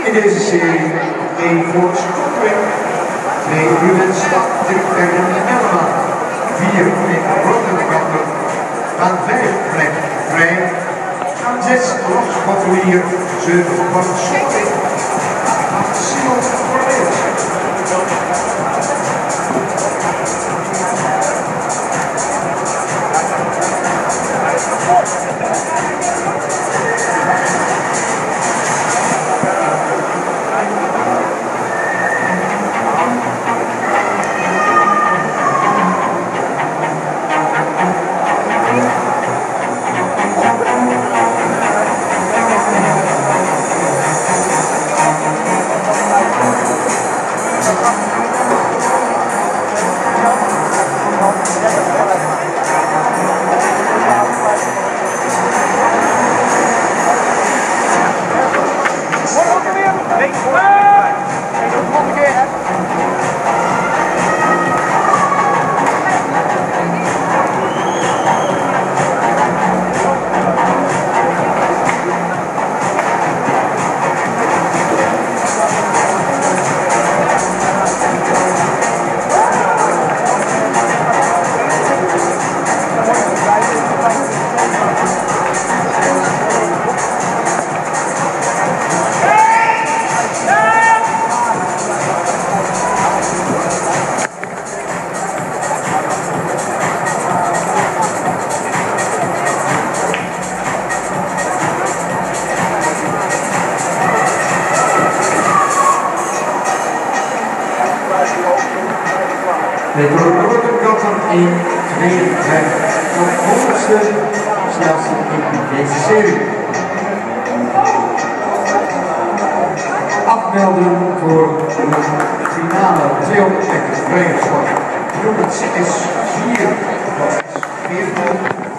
in deze serie 1 voor Scotland, 2 Ruben Stad, 3 Ferdinand Elma, 4 in Rotterdam, aan 5 plek vrij, aan 6 Los Bottelier, 7 van Schotting, 8 Simon Cornelis. De Rotterdam 1, 2, 5, tot 100ste snelste in deze serie. Afmelden voor de finale 200 meter vrije sport. Nummer is 4, dat is 14.